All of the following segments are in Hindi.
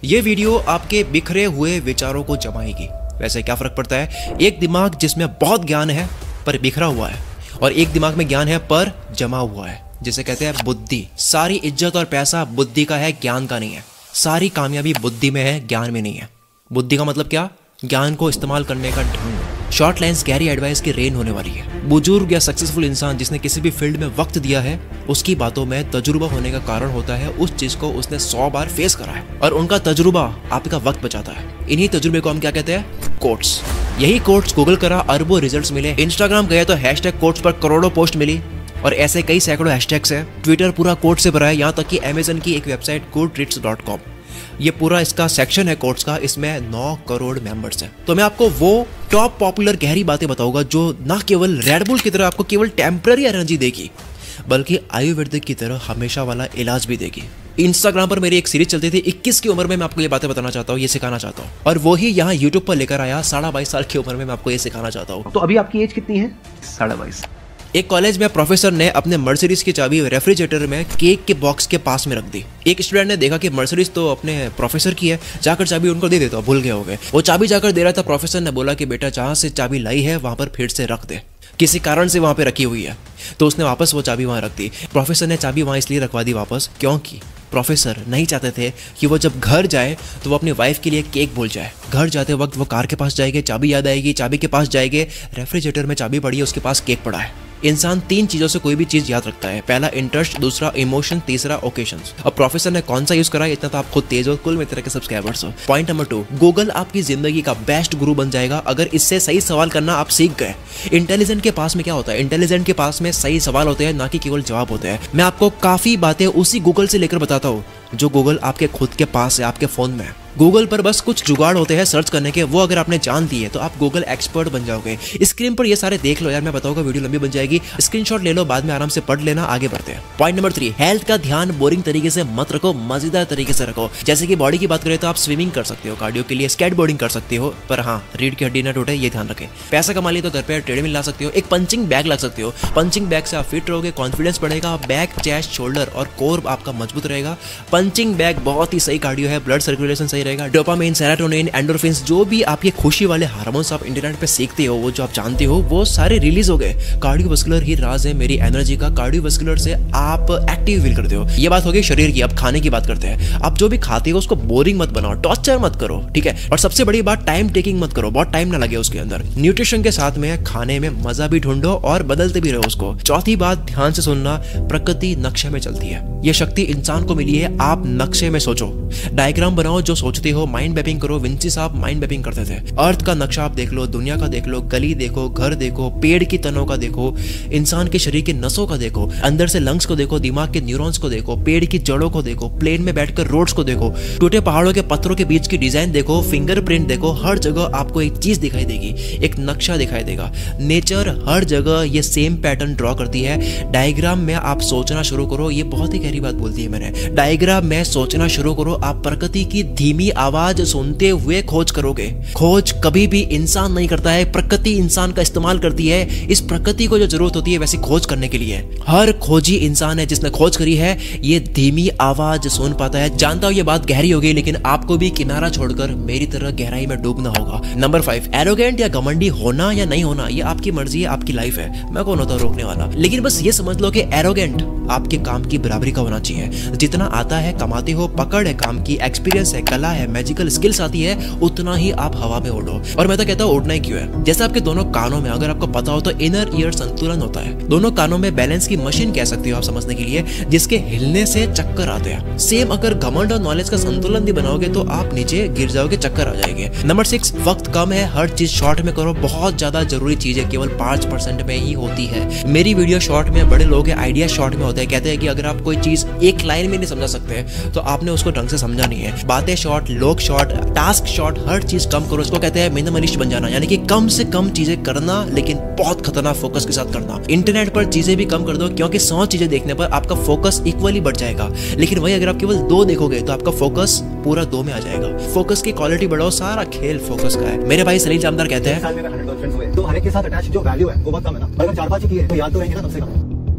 ये वीडियो आपके बिखरे हुए विचारों को जमाएगी। वैसे क्या फर्क पड़ता है, एक दिमाग जिसमें बहुत ज्ञान है पर बिखरा हुआ है, और एक दिमाग में ज्ञान है पर जमा हुआ है, जिसे कहते हैं बुद्धि। सारी इज्जत और पैसा बुद्धि का है, ज्ञान का नहीं है। सारी कामयाबी बुद्धि में है, ज्ञान में नहीं है। बुद्धि का मतलब क्या? ज्ञान को इस्तेमाल करने का ढंग। शॉर्ट लाइन्स गहरी एडवाइस की रेन होने वाली है। बुजुर्ग या सक्सेसफुल इंसान जिसने किसी भी फील्ड में वक्त दिया है, उसकी बातों में तजुर्बा होने का कारण होता है उस चीज को उसने 100 बार फेस करा है, और उनका तजुर्बा आपका वक्त बचाता है। इन्हीं तजुर्बे को हम क्या कहते हैं? कोट्स। यही कोट्स गूगल करा, अरबों रिजल्ट्स मिले। इंस्टाग्राम गया तो हैशटैग कोट्स पर करोड़ों पोस्ट मिली, और ऐसे कई सैकड़ों हैशटैग्स है। ट्विटर पूरा कोट से भरा है, यहाँ तक कि अमेजन की एक वेबसाइट goodreads.com, ये पूरा इसका सेक्शन है कोट्स का, इसमें 9 करोड़ मेंबर्स हैं। तो मैं आपको वो टॉप पॉपुलर गहरी बातें बताऊंगा जो ना केवल रेड बुल की तरह आपको केवल टेम्पररी एनर्जी देगी, बल्कि आयुर्वेदिक की तरह हमेशा वाला इलाज भी देगी। इंस्टाग्राम पर मेरी एक सीरीज चलती थी, 21 की उम्र में मैं आपको ये बातें बताना चाहता हूँ, ये सिखाना चाहता हूँ, और वही यहाँ यूट्यूब पर लेकर आया 22.5 साल की उम्र में मैं आपको ये सिखाना चाहता हूँ। तो अभी आपकी एज कितनी है? 22.5। एक कॉलेज में प्रोफेसर ने अपने मर्सिडीज की चाबी रेफ्रिजरेटर में केक के बॉक्स के पास में रख दी। एक स्टूडेंट ने देखा कि मर्सिडीज तो अपने प्रोफेसर की है, जाकर चाबी उनको दे देता, भूल गए हो गए। वो चाबी जाकर दे रहा था, प्रोफेसर ने बोला कि बेटा जहाँ से चाबी लाई है वहाँ पर फिर से रख दे, किसी कारण से वहाँ पे रखी हुई है। तो उसने वापस वो चाबी वहाँ रख दी। प्रोफेसर ने चाबी वहाँ इसलिए रखवा दी वापस क्योंकि प्रोफेसर नहीं चाहते थे कि वो जब घर जाए तो वो अपनी वाइफ के लिए केक भूल जाए। घर जाते वक्त वो कार के पास जाएंगे, चाबी याद आएगी, चाबी के पास जाएंगे, रेफ्रिजरेटर में चाबी पड़ी है, उसके पास केक पड़ा है। इंसान 3 चीजों से कोई भी चीज याद रखता है, पहला इंटरेस्ट, दूसरा इमोशन, तीसरा ओकेशंस। अब प्रोफेसर ने कौन सा यूज करा, इतना तो आप खुद तेज हो, कुल में तरह के सब्सक्राइबर्स हो। पॉइंट नंबर 2, गूगल आपकी जिंदगी का बेस्ट गुरु बन जाएगा अगर इससे सही सवाल करना आप सीख गए। इंटेलिजेंट के पास में क्या होता है? इंटेलिजेंट के पास में सही सवाल होते हैं, ना कि केवल जवाब होते हैं। मैं आपको काफी बातें उसी गूगल से लेकर बताता हूँ जो गूगल आपके खुद के पास है, आपके फोन में। गूगल पर बस कुछ जुगाड़ होते हैं सर्च करने के, वो अगर आपने जान दिए तो आप गूगल एक्सपर्ट बन जाओगे। स्क्रीन पर ये सारे देख लो यार, मैं बताऊंगा, वीडियो लंबी बन जाएगी, स्क्रीनशॉट ले लो, बाद में आराम से पढ़ लेना। आगे बढ़ते हैं। पॉइंट नंबर 3, हेल्थ का ध्यान बोरिंग तरीके से मत रखो, मजेदार तरीके से रखो। जैसे कि बॉडी की बात करें तो आप स्विमिंग कर सकते हो, कार्डियो के लिए स्केट बोर्डिंग कर सकते हो, पर हाँ रीढ़ की हड्डी न टूटे, ये ध्यान रखें। पैसा कमा लिए तो घर पे ट्रेडमिल ला सकते हो, एक पंचिंग बैग ला सकते हो। पंचिंग बैग से आप फिट रहोगे, कॉन्फिडेंस बढ़ेगा, बैक, चेस्ट, शोल्डर और कोर आपका मजबूत रहेगा। पंचिंग बैग बहुत ही सही कार्डियो है, ब्लड सर्कुलेशन सही रहेगा, डोपामाइन, सेरोटोनिन, एंडोर्फिन्स, जो भी आपके खुशी वाले हार्मोन्स आप इंटरनेट पे सीखते हो, वो जो आप जानते हो, वो सारे रिलीज हो गए। कार्डियोवास्कुलर ही राज है मेरी एनर्जी का। कार्डियोवास्कुलर से आप एक्टिव फील करते हो। ये बात हो गई शरीर की। अब खाने की बात करते हैं। आप जो भी खाते हो उसको बोरिंग मत बनाओ, टॉर्चर मत करो, ठीक है? और सबसे बड़ी बात, टाइम टेकिंग मत करो, बहुत टाइम ना लगे उसके अंदर। न्यूट्रिशन के साथ में खाने में मजा भी ढूंढो और बदलते भी रहो उसको। चौथी बात, ध्यान से सुनना, प्रकृति नक्शे में चलती है। ये शक्ति इंसान को मिली है, आप नक्शे में सोचो, डायग्राम बनाओ, जो सोचते हो माइंड मैपिंग करो। विंची साहब माइंड मैपिंग करते थे। अर्थ का नक्शा आप देख लो, दुनिया का देख लो, गली देखो, घर देखो, पेड़ की तनों का देखो, इंसान के शरीर के नसों का देखो, अंदर से लंग्स को देखो, दिमाग के न्यूरॉन्स को देखो, पेड़ की जड़ों को देखो, प्लेन में बैठकर रोड्स को देखो, टूटे पहाड़ों के पत्थरों के बीच की डिजाइन देखो, फिंगरप्रिंट देखो। हर जगह आपको एक चीज दिखाई देगी, एक नक्शा दिखाई देगा। नेचर हर जगह ये सेम पैटर्न ड्रॉ करती है। डायग्राम में आप सोचना शुरू करो, ये बहुत ही गहरी बात बोलती है मैंने। डायग्राम में सोचना शुरू करो, आप प्रकृति की धीमी आवाज सुनते हुए खोज करोगे। खोज कभी भी इंसान नहीं करता है, प्रकृति इंसान का इस्तेमाल करती है। इस प्रकृति को जो जरूरत होती है वैसी खोज करने के लिए, हर खोजी इंसान है जिसने खोज करी है, ये धीमी आवाज सुन पाता है। जानता हूं ये बात गहरी हो गई, लेकिन आपको भी किनारा छोड़कर मेरी तरह गहराई में डूबना होगा। नंबर 5, एरोगेंट या घमंडी होना या नहीं होना, ये आपकी मर्जी है, आपकी लाइफ है, मैं कौन होता रोकने वाला। लेकिन बस ये समझ लो कि एरोगेंट आपके काम की बराबरी का होना चाहिए। जितना आता है कमाते हो, पकड़ है काम की, एक्सपीरियंस है, कला है, मैजिकल स्किल्स आती है, उतना ही आप हवा में उड़ो। और मैं तो कहता हूँ उड़ना ही क्यों है, जैसे आपके दोनों कानों में, अगर आपको पता हो तो इनर ईयर संतुलन होता है। दोनों कानों में बैलेंस की मशीन कह सकते हो आप समझने के लिए, जिसके हिलने से चक्कर आते हैं। सेम अगर घमंड और नॉलेज का संतुलन नहीं बनाओगे तो आप नीचे गिर जाओगे, चक्कर आ जाएंगे। नंबर 6, वक्त कम है, हर चीज शॉर्ट में करो। बहुत ज्यादा जरूरी चीज है केवल 5% में ही होती है। मेरी वीडियो शॉर्ट में, बड़े लोग के आइडिया शॉर्ट में होते हैं। कहते हैं कि अगर आप कोई चीज एक लाइन में नहीं समझा सकते तो आपने उसको ढंग से समझा नहीं है। बातें शॉर्ट, लोग शॉर्ट, टास्क शॉर्ट, हर चीज कम करो। इसको कहते हैं मिनिमलिस्ट बन जाना, यानी कि कम से कम चीजें करना, लेकिन बहुत खतरनाक फोकस के साथ करना। इंटरनेट पर चीजें भी कम कर दो, क्योंकि 100 चीजें देखने पर आपका फोकस इक्वली बढ़ जाएगा। लेकिन वही अगर आप केवल 2 देखोगे तो आपका फोकस पूरा 2 में आ जाएगा। फोकस की क्वालिटी बढ़ाओ, सारा खेल फोकस का है। मेरे भाई सलील जामदार कहते हैं, तो हर एक के साथ अटैच जो वैल्यू है वो बहुत कम है ना। अगर 4-5 की है तो याद तो रहेंगे ना कम से कम।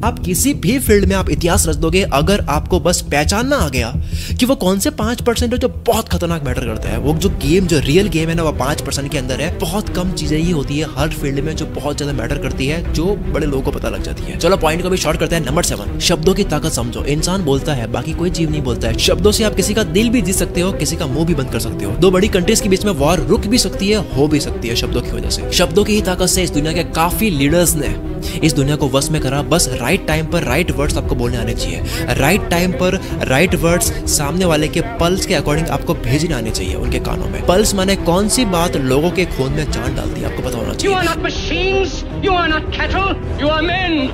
आप किसी भी फील्ड में आप इतिहास रच दोगे अगर आपको बस पहचानना आ गया कि वो कौन से 5% है जो बहुत खतरनाक मैटर करता है। वो जो गेम, जो रियल गेम है ना, वो 5% के अंदर है। बहुत कम चीजें ही होती है हर फील्ड में जो बहुत ज्यादा मैटर करती है, जो बड़े लोगों को पता लग जाती है। चलो पॉइंट को भी शॉर्ट करते हैं। नंबर 7, शब्दों की ताकत समझो। इंसान बोलता है, बाकी कोई जीव नहीं बोलता है। शब्दों से आप किसी का दिल भी जीत सकते हो, किसी का मुंह भी बंद कर सकते हो। दो बड़ी कंट्रीज के बीच में वॉर रुक भी सकती है, हो भी सकती है शब्दों की वजह से। शब्दों की ही ताकत से इस दुनिया के काफी लीडर्स ने इस दुनिया को वश में करा। बस राइट टाइम पर राइट वर्ड्स आपको बोलने आने चाहिए। राइट टाइम पर राइट वर्ड्स सामने वाले के पल्स के अकॉर्डिंग आपको भेजने आने चाहिए उनके कानों में। पल्स माने कौन सी बात लोगों के खून में जान डालती है, आपको पता होना चाहिए। You are not machines, you are not cattle, you are men.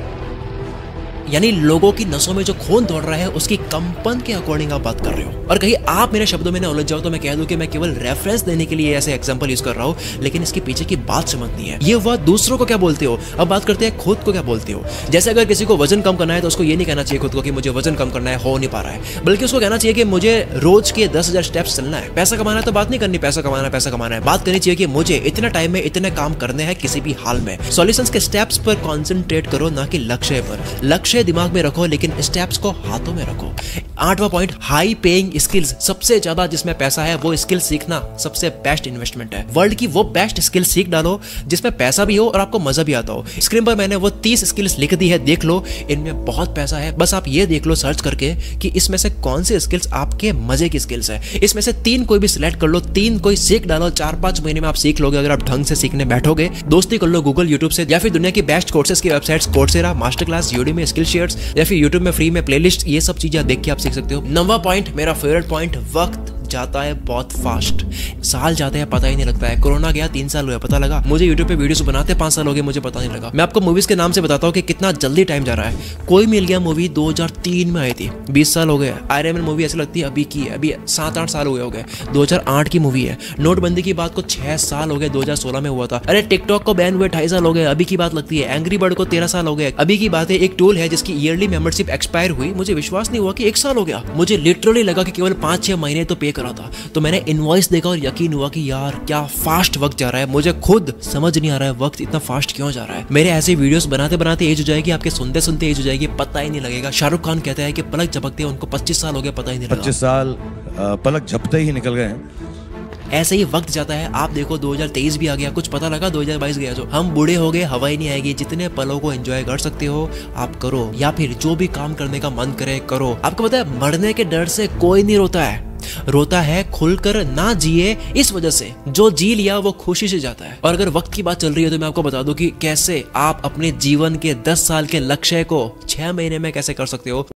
यानी लोगों की नसों में जो खून दौड़ रहा है उसकी कंपन के अकॉर्डिंग आप बात कर रहे हो। और कहीं आप मेरे शब्दों में ना उलझ जाओ तो मैं कह दूं कि मैं केवल रेफरेंस देने के लिए ऐसे एग्जांपल यूज कर रहा हूं, लेकिन इसके पीछे की बात समझनी है। ये हुआ दूसरों को क्या बोलते हो, अब बात करते हैं खुद को क्या बोलते हो। जैसे अगर किसी को वजन कम करना है तो उसको ये नहीं कहना चाहिए खुद को कि मुझे वजन कम करना है, हो नहीं पा रहा है, बल्कि उसको कहना चाहिए कि मुझे रोज के 10,000 स्टेप्स चलना है। पैसा कमाना है तो बात नहीं करनी पैसा कमाना है, बात करनी चाहिए कि मुझे इतने टाइम में इतने काम करने हैं किसी भी हाल में। सॉल्यूशंस के स्टेप्स पर कॉन्सेंट्रेट करो, ना कि लक्ष्य पर। लक्ष्य दिमाग में रखो लेकिन स्टेप्स को हाथों में रखो। 8वां पॉइंट, हाई पेइंग स्किल्स। सबसे ज्यादा जिसमें पैसा है वो स्किल सीखना सबसे बेस्ट इन्वेस्टमेंट है। वर्ल्ड की वो बेस्ट स्किल सीख डालो जिसमें पैसा भी हो और आपको मजा भी आता हो। स्क्रीन पर मैंने वो 30 स्किल्स लिख दी है, देख लो, इनमें बहुत पैसा है। बस आप ये देख लो सर्च करके कि इसमें से कौन सी स्किल्स आपके मजे की स्किल्स है। इसमें से 3 कोई भी सिलेक्ट कर लो, 3 कोई सीख डालो। 4-5 महीने में आप सीख लोगे अगर आप ढंग से सीखने बैठोगे। दोस्ती कर लो गूगल, यूट्यूब से, या फिर दुनिया की बेस्ट कोर्सेज की websites, Coursera, MasterClass, Udemy, skill shares, या फिर यूट्यूब में फ्री में प्लेलिस्ट, ये सब चीजें देख के आप सीख सकते हो। 9वां पॉइंट, मेरा फेवरेट पॉइंट, वक्त जाता है बहुत फास्ट। साल जाते हैं पता ही नहीं लगता है। कोरोना गया 3 साल हुए, पता लगा। मुझे यूट्यूब पे वीडियोस बनाते 5 साल हो गए, मुझे पता नहीं लगा। मैं आपको मूवीज के नाम से बताता हूँ कि कितना जल्दी टाइम जा रहा है। कोई मिल गया मूवी 2003 में आई थी, 20 साल हो गए। आयरन मैन मूवी ऐसी लगती है अभी की है, अभी 7-8 साल हो गए। 2008 की मूवी है। नोटबंदी की बात को 6 साल हो गए, 2016 में हुआ था। अरे टिकटॉक को बैन हुए 2.5 साल हो गए, अभी की बात लगती है। एंग्री बर्ड को 13 साल हो गए, अभी की बात है। एक टूल है जिसकी ईयरली मेंबरशिप एक्सपायर हुई, मुझे विश्वास नहीं हुआ कि 1 साल हो गया। मुझे लिटरली लगा कि केवल 5-6 महीने तो पे करा था। तो मैंने इनवॉइस देखा और यकीन हुआ कि यार क्या फास्ट वक्त जा रहा है। मुझे खुद समझ नहीं आ रहा है वक्त इतना फास्ट क्यों जा रहा है। मेरे ऐसे वीडियोस बनाते बनाते एज हो जाएगी, आपके सुनते सुनते एज हो जाएगी, पता ही नहीं लगेगा। शाहरुख खान कहता है कि पलक झपकते उनको 25 साल हो गए, पता ही नहीं लगा। 25 साल पलक झपते ही निकल गए हैं। ऐसे ही वक्त जाता है। आप देखो 2023 भी आ गया, कुछ पता लगा 2022 गया। जो हम बूढ़े हो गए, हवा ही नहीं आएगी। जितने पलों को एंजॉय कर सकते हो आप करो, या फिर जो भी काम करने का मन करे करो। आपको पता है मरने के डर से कोई नहीं रोता है, रोता है खुलकर ना जिए इस वजह से। जो जी लिया वो खुशी से जाता है। और अगर वक्त की बात चल रही है तो मैं आपको बता दूं कि कैसे आप अपने जीवन के 10 साल के लक्ष्य को 6 महीने में कैसे कर सकते हो।